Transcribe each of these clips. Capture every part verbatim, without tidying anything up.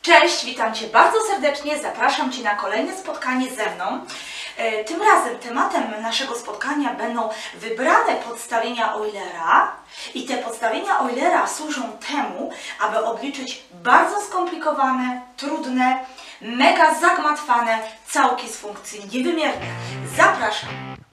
Cześć, witam Cię bardzo serdecznie, zapraszam Cię na kolejne spotkanie ze mną. Tym razem tematem naszego spotkania będą wybrane podstawienia Eulera i te podstawienia Eulera służą temu, aby obliczyć bardzo skomplikowane, trudne, mega zagmatwane całki z funkcji niewymiernych. Zapraszam!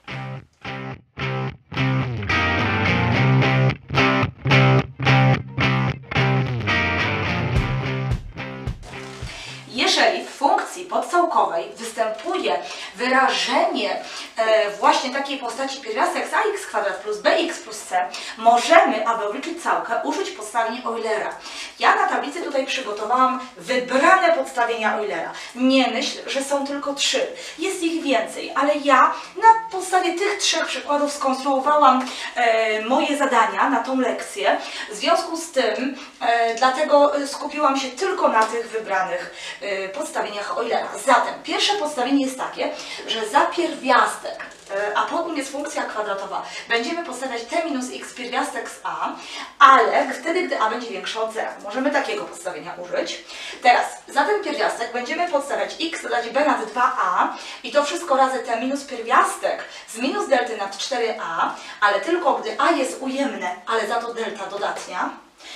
Jeżeli w funkcji podcałkowej występuje wyrażenie e, właśnie takiej postaci pierwiastek z ax kwadrat plus bx plus c, możemy, aby obliczyć całkę, użyć podstawień Eulera. Ja na tablicy tutaj przygotowałam wybrane podstawienia Eulera. Nie myśl, że są tylko trzy. Jest ich więcej, ale ja na podstawie tych trzech przykładów skonstruowałam e, moje zadania na tą lekcję. W związku z tym, e, dlatego skupiłam się tylko na tych wybranych e, podstawieniach Eulera. Zatem pierwsze podstawienie jest takie, że za pierwiastek, a pod nim jest funkcja kwadratowa, będziemy podstawiać t minus x pierwiastek z a, ale wtedy, gdy a będzie większe od zera. Możemy takiego podstawienia użyć. Teraz za ten pierwiastek będziemy podstawiać x dodać b nad dwa a i to wszystko razy t minus pierwiastek z minus delty nad cztery a, ale tylko gdy a jest ujemne, ale za to delta dodatnia.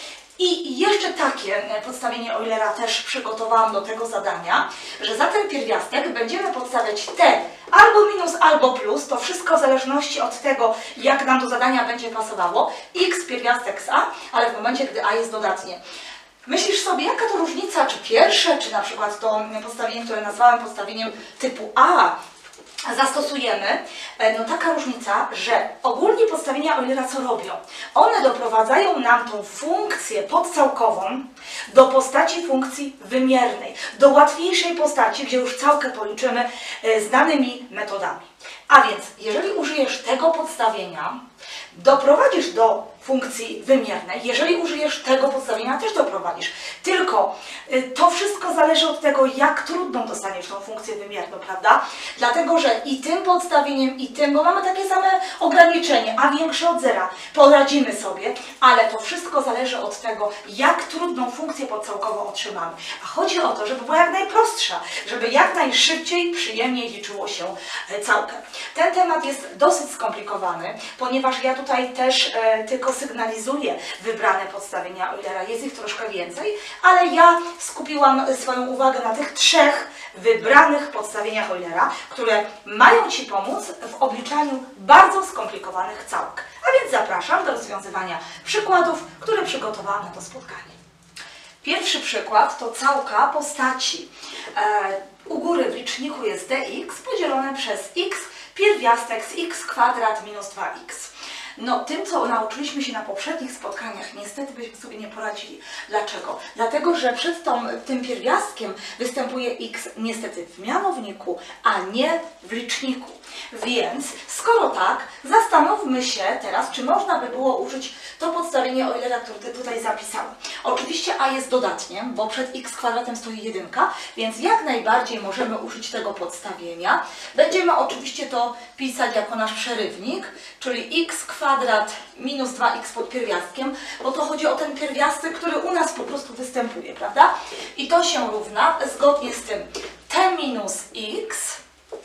I jeszcze takie podstawienie Eulera też przygotowałam do tego zadania, że za ten pierwiastek będziemy podstawiać t albo minus, albo plus, to wszystko w zależności od tego, jak nam do zadania będzie pasowało, x pierwiastek z a, ale w momencie, gdy a jest dodatnie. Myślisz sobie, jaka to różnica, czy pierwsze, czy na przykład to podstawienie, które nazwałem podstawieniem typu a, zastosujemy, no taka różnica, że ogólnie podstawienia Eulera co robią? One doprowadzają nam tą funkcję podcałkową do postaci funkcji wymiernej, do łatwiejszej postaci, gdzie już całkę policzymy znanymi metodami. A więc, jeżeli użyjesz tego podstawienia, doprowadzisz do funkcji wymiernej. Jeżeli użyjesz tego podstawienia, też doprowadzisz. Tylko y, to wszystko zależy od tego, jak trudną dostaniesz tą funkcję wymierną, prawda? Dlatego, że i tym podstawieniem, i tym, bo mamy takie same ograniczenie, a większe od zera, poradzimy sobie, ale to wszystko zależy od tego, jak trudną funkcję podcałkową otrzymamy. A chodzi o to, żeby była jak najprostsza, żeby jak najszybciej, przyjemniej liczyło się całkę. Ten temat jest dosyć skomplikowany, ponieważ ja tutaj też e, tylko sygnalizuję wybrane podstawienia Eulera. Jest ich troszkę więcej, ale ja skupiłam swoją uwagę na tych trzech wybranych podstawieniach Eulera, które mają Ci pomóc w obliczaniu bardzo skomplikowanych całek. A więc zapraszam do rozwiązywania przykładów, które przygotowałam na to spotkanie. Pierwszy przykład to całka postaci. E, u góry w liczniku jest dx podzielone przez x pierwiastek z x kwadrat minus dwa x. No, tym, co nauczyliśmy się na poprzednich spotkaniach, niestety byśmy sobie nie poradzili. Dlaczego? Dlatego, że przed tą, tym pierwiastkiem występuje x niestety w mianowniku, a nie w liczniku. Więc, skoro tak, zastanówmy się teraz, czy można by było użyć to podstawienie Eulera, które tutaj zapisałam. Oczywiście a jest dodatnie, bo przed x kwadratem stoi jedynka, więc jak najbardziej możemy użyć tego podstawienia. Będziemy oczywiście to pisać jako nasz przerywnik, czyli x kwadrat minus dwa x pod pierwiastkiem, bo to chodzi o ten pierwiastek, który u nas po prostu występuje, prawda? I to się równa, zgodnie z tym, t minus x.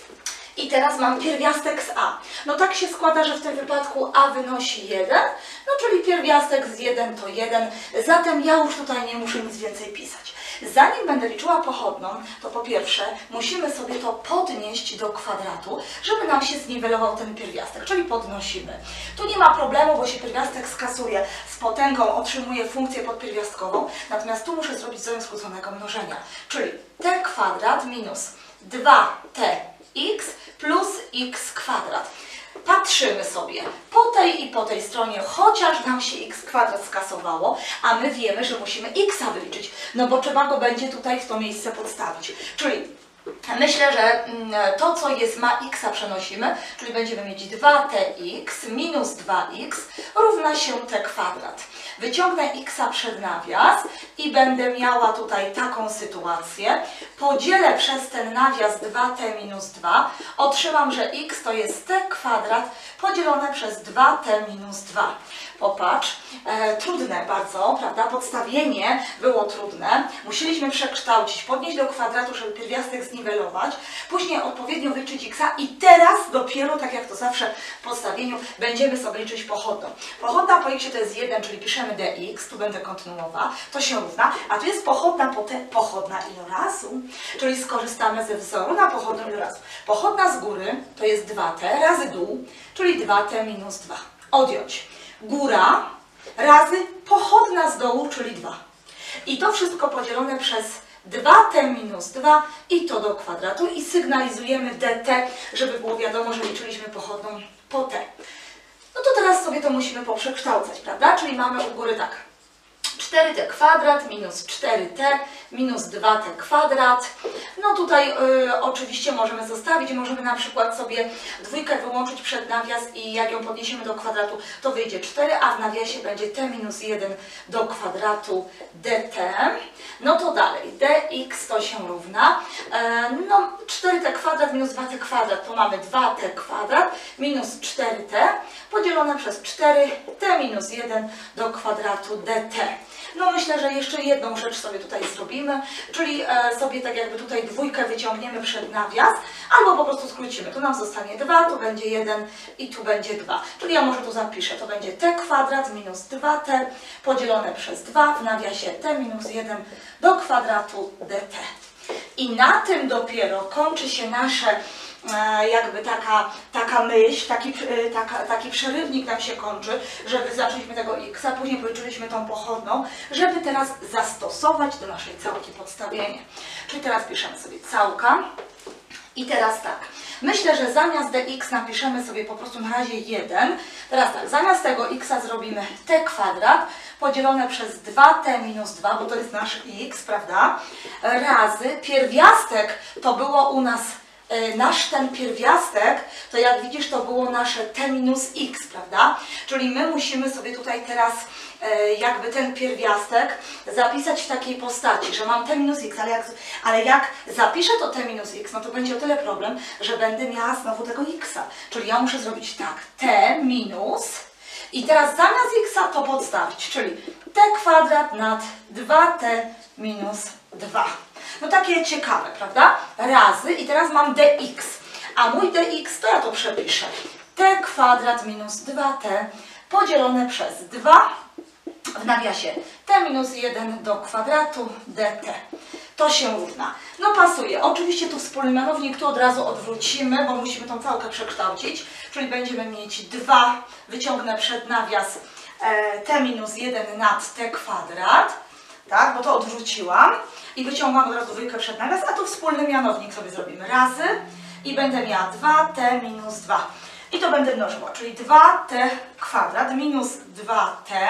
I teraz mam pierwiastek z a. No tak się składa, że w tym wypadku a wynosi jeden, no czyli pierwiastek z jeden to jeden, zatem ja już tutaj nie muszę nic więcej pisać. Zanim będę liczyła pochodną, to po pierwsze musimy sobie to podnieść do kwadratu, żeby nam się zniwelował ten pierwiastek, czyli podnosimy. Tu nie ma problemu, bo się pierwiastek skasuje z potęgą, otrzymuje funkcję podpierwiastkową, natomiast tu muszę zrobić zrodzeń skróconego mnożenia, czyli t kwadrat minus dwa t x plus x kwadrat. Patrzymy sobie po tej i po tej stronie, chociaż nam się x kwadrat skasowało, a my wiemy, że musimy x wyliczyć, no bo trzeba go będzie tutaj w to miejsce podstawić. Czyli Myślę, że to, co jest ma x przenosimy, czyli będziemy mieć dwa t x minus dwa x równa się t kwadrat. Wyciągnę x przed nawias i będę miała tutaj taką sytuację. Podzielę przez ten nawias dwa t minus dwa. Otrzymam, że x to jest t kwadrat podzielone przez dwa t minus dwa. Popatrz, e, trudne bardzo, prawda? Podstawienie było trudne. Musieliśmy przekształcić, podnieść do kwadratu, żeby pierwiastek zniwelować, później odpowiednio wyliczyć x i teraz dopiero, tak jak to zawsze w podstawieniu, będziemy sobie liczyć pochodną. Pochodna po x to jest jeden, czyli piszemy dx, tu będę kontynuowała, to się równa, a tu jest pochodna po t, pochodna ilorazu, czyli skorzystamy ze wzoru na pochodną ilorazu. Pochodna z góry to jest dwa t razy dół, czyli dwa t minus dwa. Odjąć. Góra razy pochodna z dołu, czyli dwa. I to wszystko podzielone przez dwa t minus dwa i to do kwadratu i sygnalizujemy dt, żeby było wiadomo, że liczyliśmy pochodną po t. No to teraz sobie to musimy poprzekształcać, prawda? Czyli mamy u góry tak. cztery t kwadrat minus cztery t minus dwa t kwadrat. No tutaj y, oczywiście możemy zostawić, możemy na przykład sobie dwójkę wyłączyć przed nawias i jak ją podniesiemy do kwadratu, to wyjdzie cztery, a w nawiasie będzie t minus jeden do kwadratu dt. No to dalej, dx to się równa, e, no cztery t kwadrat minus dwa t kwadrat, to mamy dwa t kwadrat minus cztery t podzielone przez cztery t minus jeden do kwadratu dt. No myślę, że jeszcze jedną rzecz sobie tutaj zrobimy, czyli e, sobie tak jakby tutaj dwójkę wyciągniemy przed nawias, albo po prostu skrócimy. Tu nam zostanie dwa, tu będzie jeden i tu będzie dwa. Czyli ja może tu zapiszę, to będzie t kwadrat minus dwa t podzielone przez dwa w nawiasie t minus jeden do kwadratu dt. I na tym dopiero kończy się nasze jakby taka, taka myśl, taki, taka, taki przerywnik nam się kończy, żeby zaczęliśmy tego x, a później policzyliśmy tą pochodną, żeby teraz zastosować do naszej całki podstawienie. Czyli teraz piszemy sobie całka i teraz tak, myślę, że zamiast dx napiszemy sobie po prostu na razie jeden, teraz tak, zamiast tego x zrobimy t kwadrat podzielone przez dwa t minus dwa, bo to jest nasz x, prawda, razy pierwiastek, to było u nas nasz ten pierwiastek, to jak widzisz, to było nasze t minus x, prawda? Czyli my musimy sobie tutaj teraz e, jakby ten pierwiastek zapisać w takiej postaci, że mam t minus x, ale jak, ale jak zapiszę to t minus x, no to będzie o tyle problem, że będę miała znowu tego x-a. Czyli ja muszę zrobić tak, t minus i teraz zamiast x-a to podstawić, czyli t kwadrat nad dwa t minus dwa. No takie ciekawe, prawda? Razy i teraz mam dx, a mój dx to ja to przepiszę. T kwadrat minus dwa t podzielone przez dwa w nawiasie t minus jeden do kwadratu dt. To się równa. No pasuje. Oczywiście tu wspólny mianownik tu od razu odwrócimy, bo musimy tą całkę przekształcić. Czyli będziemy mieć dwa, wyciągnę przed nawias e, t minus jeden nad t kwadrat. Tak, bo to odwróciłam i wyciągam od razu dwójkę przed nawias, a tu wspólny mianownik sobie zrobimy razy i będę miała dwa t minus dwa. I to będę mnożyła, czyli dwa t kwadrat minus dwa t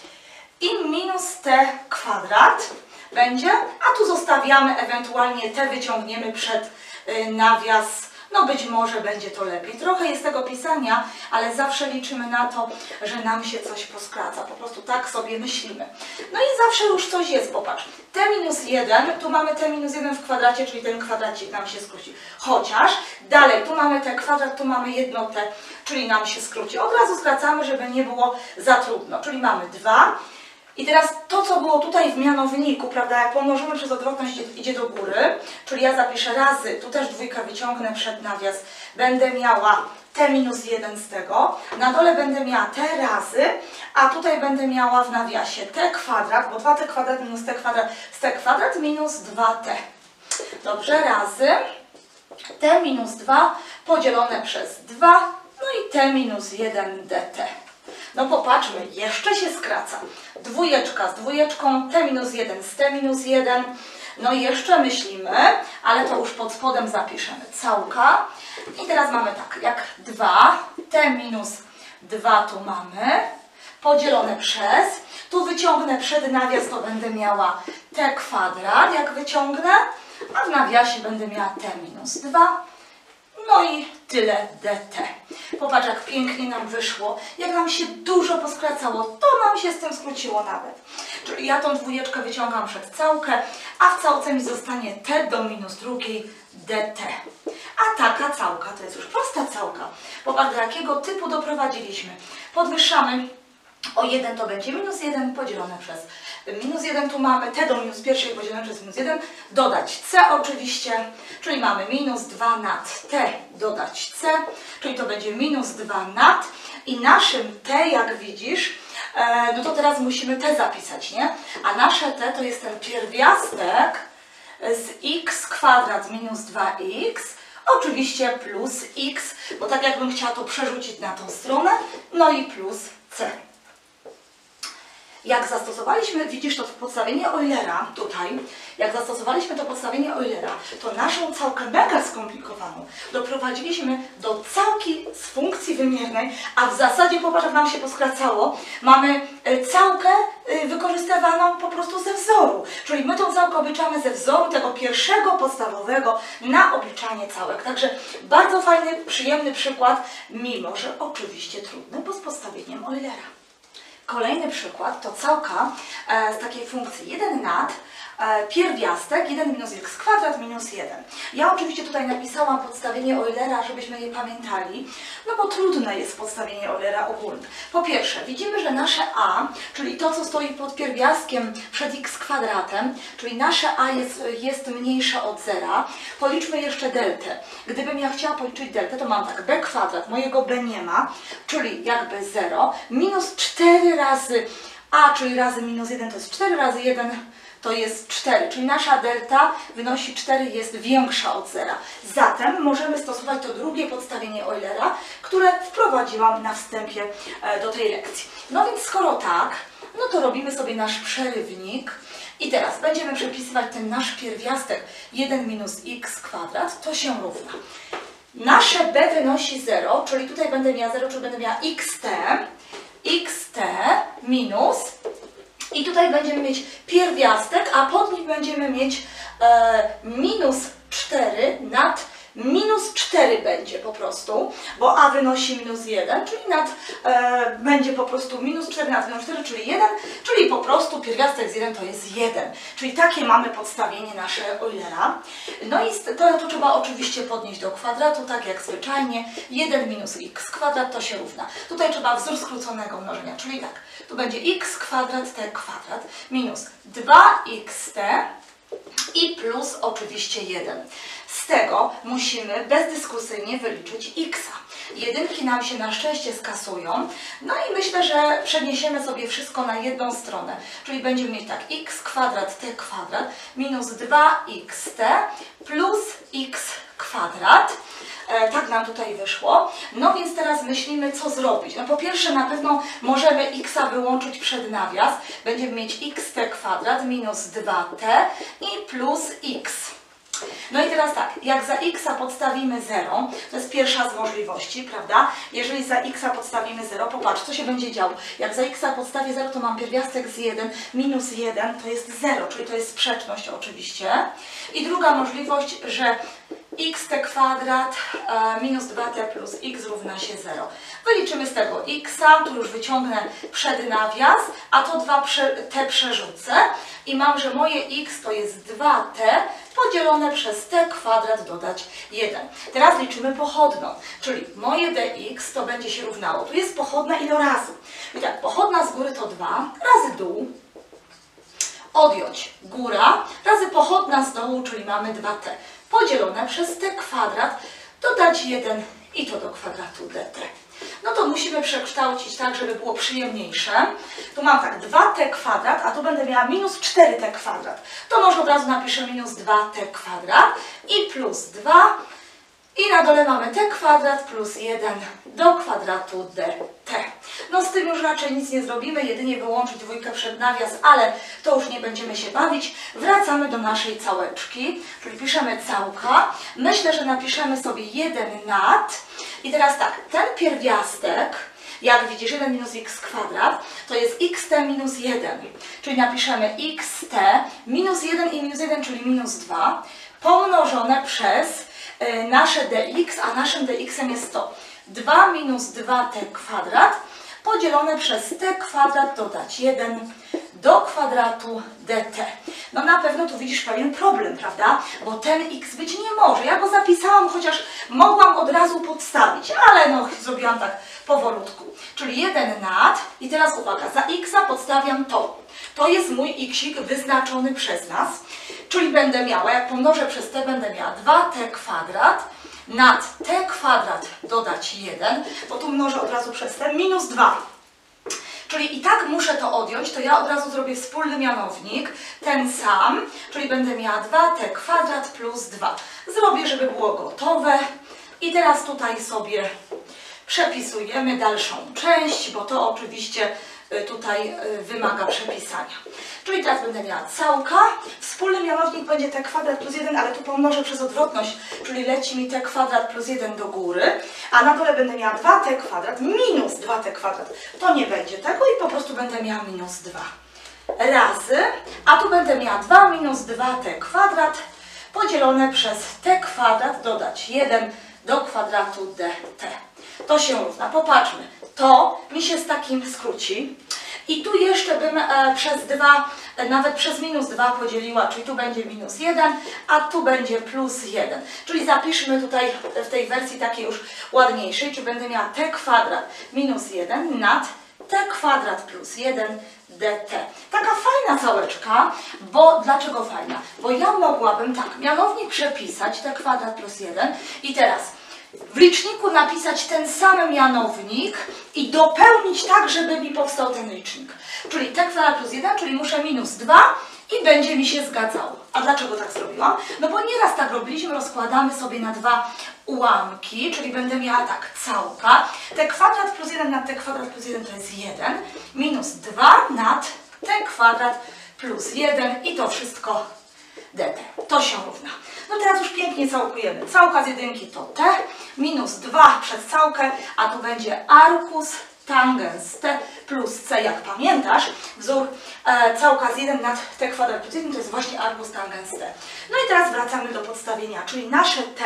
i minus t kwadrat będzie, a tu zostawiamy, ewentualnie t wyciągniemy przed y, nawias. No być może będzie to lepiej. Trochę jest tego pisania, ale zawsze liczymy na to, że nam się coś poskraca. Po prostu tak sobie myślimy. No i zawsze już coś jest, popatrz. t minus jeden, tu mamy t minus jeden w kwadracie, czyli ten kwadracik nam się skróci. Chociaż dalej, tu mamy t kwadrat, tu mamy jedno t, czyli nam się skróci. Od razu skracamy, żeby nie było za trudno. Czyli mamy dwa. I teraz to, co było tutaj w mianowniku, prawda, jak pomnożymy przez odwrotność, idzie, idzie do góry, czyli ja zapiszę razy, tu też dwójkę wyciągnę przed nawias, będę miała t minus jeden z tego, na dole będę miała t razy, a tutaj będę miała w nawiasie t kwadrat, bo dwa t kwadrat minus t kwadrat z t kwadrat minus dwa t. Dobrze, razy t minus dwa podzielone przez dwa, no i t minus jeden dt. No popatrzmy, jeszcze się skraca. Dwójeczka z dwójeczką, t minus jeden z t minus jeden. No i jeszcze myślimy, ale to już pod spodem zapiszemy. Całka. I teraz mamy tak, jak dwa, t minus dwa tu mamy, podzielone przez, tu wyciągnę przed nawias, to będę miała t kwadrat, jak wyciągnę, a w nawiasie będę miała t minus dwa, no i tyle dt. Popatrz, jak pięknie nam wyszło, jak nam się dużo poskracało, to nam się z tym skróciło nawet. Czyli ja tą dwójeczkę wyciągam przed całkę, a w całce mi zostanie t do minus drugiej dt. A taka całka to jest już prosta całka. Popatrz, do jakiego typu doprowadziliśmy. Podwyższamy o jeden, to będzie minus jeden podzielone przez minus jeden, tu mamy t do minus pierwszej podzielone przez minus jeden, dodać c oczywiście, czyli mamy minus dwa nad t dodać c, czyli to będzie minus dwa nad i naszym t, jak widzisz, e, no to teraz musimy t zapisać, nie? A nasze t to jest ten pierwiastek z x kwadrat minus dwa x, oczywiście plus x, bo tak jakbym chciała to przerzucić na tą stronę, no i plus c. Jak zastosowaliśmy, widzisz to podstawienie Eulera tutaj, jak zastosowaliśmy to podstawienie Eulera, to naszą całkę mega skomplikowaną doprowadziliśmy do całki z funkcji wymiernej, a w zasadzie, popatrz, jak nam się poskracało, mamy całkę wykorzystywaną po prostu ze wzoru. Czyli my tą całkę obliczamy ze wzoru tego pierwszego podstawowego na obliczanie całek. Także bardzo fajny, przyjemny przykład, mimo że oczywiście trudny, bo z podstawieniem Eulera. Kolejny przykład to całka e, z takiej funkcji jeden nad e, pierwiastek jeden minus x kwadrat minus jeden. Ja oczywiście tutaj napisałam podstawienie Eulera, żebyśmy je pamiętali, no bo trudne jest podstawienie Eulera ogólne. Po pierwsze, widzimy, że nasze a, czyli to, co stoi pod pierwiastkiem przed x kwadratem, czyli nasze a jest, jest mniejsze od zera. Policzmy jeszcze deltę. Gdybym ja chciała policzyć deltę, to mam tak, b kwadrat, mojego b nie ma, czyli jakby zero, minus cztery razy a, czyli razy minus jeden to jest cztery, razy jeden to jest cztery, czyli nasza delta wynosi cztery, jest większa od zera. Zatem możemy stosować to drugie podstawienie Eulera, które wprowadziłam na wstępie do tej lekcji. No więc skoro tak, no to robimy sobie nasz przerywnik i teraz będziemy przepisywać ten nasz pierwiastek jeden minus x kwadrat, to się równa. Nasze b wynosi zero, czyli tutaj będę miała zero, czyli będę miała xt, xt minus i tutaj będziemy mieć pierwiastek, a pod nim będziemy mieć e, minus cztery nad minus cztery będzie po prostu, bo a wynosi minus jeden, czyli nad, e, będzie po prostu minus cztery nad minus cztery, czyli jeden, czyli po prostu pierwiastek z jeden to jest jeden. Czyli takie mamy podstawienie nasze Eulera. No i to, to trzeba oczywiście podnieść do kwadratu, tak jak zwyczajnie. jeden minus x kwadrat to się równa. Tutaj trzeba wzór skróconego mnożenia, czyli tak, tu będzie x kwadrat t kwadrat minus dwa xt i plus oczywiście jeden. Z tego musimy bezdyskusyjnie wyliczyć x. Jedynki nam się na szczęście skasują. No i myślę, że przeniesiemy sobie wszystko na jedną stronę. Czyli będziemy mieć tak, x kwadrat t kwadrat minus dwa xt plus x kwadrat. E, tak nam tutaj wyszło. No więc teraz myślimy, co zrobić. No po pierwsze, na pewno możemy x wyłączyć przed nawias. Będziemy mieć xt kwadrat minus dwa t i plus x. No i teraz tak, jak za x podstawimy zero, to jest pierwsza z możliwości, prawda? Jeżeli za x podstawimy zero, popatrz, co się będzie działo. Jak za x podstawię zero, to mam pierwiastek z jeden, minus jeden to jest zero, czyli to jest sprzeczność oczywiście. I druga możliwość, że xt kwadrat e, minus dwa t plus x równa się zero. Wyliczymy z tego x, tu już wyciągnę przed nawias, a to dwa t przerzucę i mam, że moje x to jest dwa t podzielone przez t kwadrat dodać jeden. Teraz liczymy pochodną, czyli moje dx to będzie się równało. Tu jest pochodna ilorazu. I tak, pochodna z góry to dwa razy dół, odjąć góra razy pochodna z dołu, czyli mamy dwa t. Podzielone przez t kwadrat, dodać jeden i to do kwadratu dt. No to musimy przekształcić tak, żeby było przyjemniejsze. Tu mam tak, dwa t kwadrat, a tu będę miała minus cztery t kwadrat. To może od razu napiszę minus dwa t kwadrat i plus dwa. I na dole mamy t kwadrat plus jeden do kwadratu dt. No z tym już raczej nic nie zrobimy, jedynie wyłączyć dwójkę przed nawias, ale to już nie będziemy się bawić. Wracamy do naszej całeczki, czyli piszemy całka. Myślę, że napiszemy sobie jeden nad. I teraz tak, ten pierwiastek Jak widzisz, jeden minus x kwadrat to jest xt minus jeden. Czyli napiszemy xt minus jeden i minus jeden, czyli minus dwa, pomnożone przez y, nasze dx, a naszym dx-em jest to dwa minus dwa t kwadrat podzielone przez t kwadrat dodać jeden do kwadratu dt. No na pewno tu widzisz pewien problem, prawda? Bo ten x być nie może. Ja go zapisałam, chociaż mogłam od razu podstawić, ale no zrobiłam tak powolutku. Czyli jeden nad i teraz uwaga, za x podstawiam to. To jest mój xik wyznaczony przez nas, czyli będę miała, jak pomnożę przez t, będę miała dwa t kwadrat nad t kwadrat dodać jeden, bo tu mnożę od razu przez t, minus dwa. Czyli i tak muszę to odjąć, to ja od razu zrobię wspólny mianownik, ten sam, czyli będę miała dwa t kwadrat plus dwa. Zrobię, żeby było gotowe i teraz tutaj sobie przepisujemy dalszą część, bo to oczywiście tutaj wymaga przepisania. Czyli teraz będę miała całka, wspólny mianownik będzie t kwadrat plus jeden, ale tu pomnożę przez odwrotność, czyli leci mi t kwadrat plus jeden do góry, a na dole będę miała dwa t kwadrat minus dwa t kwadrat. To nie będzie tego i po prostu będę miała minus dwa razy, a tu będę miała dwa minus dwa t kwadrat podzielone przez t kwadrat dodać jeden do kwadratu dt. To się równa. Popatrzmy. To mi się z takim skróci. I tu jeszcze bym e, przez dwa, e, nawet przez minus dwa podzieliła, czyli tu będzie minus jeden, a tu będzie plus jeden. Czyli zapiszmy tutaj w tej wersji takiej już ładniejszej, czy będę miała t kwadrat minus jeden nad t kwadrat plus jeden dt. Taka fajna całeczka, bo dlaczego fajna? Bo ja mogłabym tak, mianownik przepisać t kwadrat plus jeden i teraz w liczniku napisać ten sam mianownik i dopełnić tak, żeby mi powstał ten licznik. Czyli t kwadrat plus jeden, czyli muszę minus dwa i będzie mi się zgadzało. A dlaczego tak zrobiłam? No bo nieraz tak robiliśmy, rozkładamy sobie na dwa ułamki, czyli będę miała tak, całka. T kwadrat plus jeden nad t kwadrat plus jeden to jest jeden, minus dwa nad t kwadrat plus jeden i to wszystko dt. To się równa. No teraz już pięknie całkujemy. Całka z jedynki to t, minus dwa przez całkę, a tu będzie arcus tangens t plus c, jak pamiętasz, wzór e, całka z jeden nad t kwadrat plus jeden to jest właśnie arcus tangens t. No i teraz wracamy do podstawienia, czyli nasze t,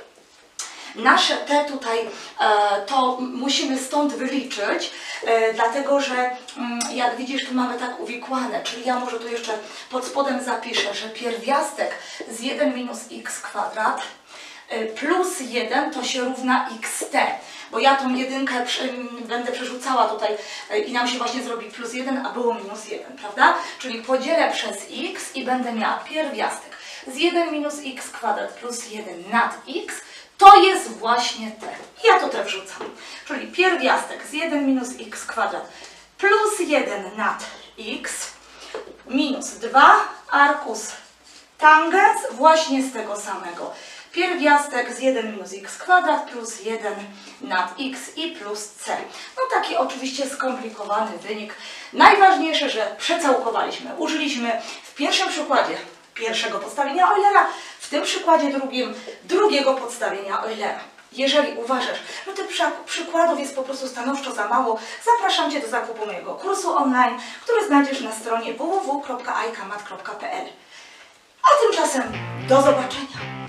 nasze t tutaj e, to musimy stąd wyliczyć, e, dlatego że mm, jak widzisz, tu mamy tak uwikłane, czyli ja może tu jeszcze pod spodem zapiszę, że pierwiastek z jeden minus x kwadrat e, plus jeden to się równa xt, bo ja tą jedynkę przy, będę przerzucała tutaj e, i nam się właśnie zrobi plus jeden, a było minus jeden, prawda? Czyli podzielę przez x i będę miała pierwiastek z jeden minus x kwadrat plus jeden nad x, to jest właśnie t. Ja to te wrzucam. Czyli pierwiastek z jeden minus x kwadrat plus jeden nad x minus dwa arcus tangens właśnie z tego samego. Pierwiastek z jeden minus x kwadrat plus jeden nad x i plus c. No taki oczywiście skomplikowany wynik. Najważniejsze, że przecałkowaliśmy. Użyliśmy w pierwszym przykładzie pierwszego podstawienia Eulera, w tym przykładzie drugim drugiego podstawienia Eulera. Jeżeli uważasz, że tych przykładów jest po prostu stanowczo za mało, zapraszam Cię do zakupu mojego kursu online, który znajdziesz na stronie w w w kropka ajkamat kropka p l. A tymczasem do zobaczenia!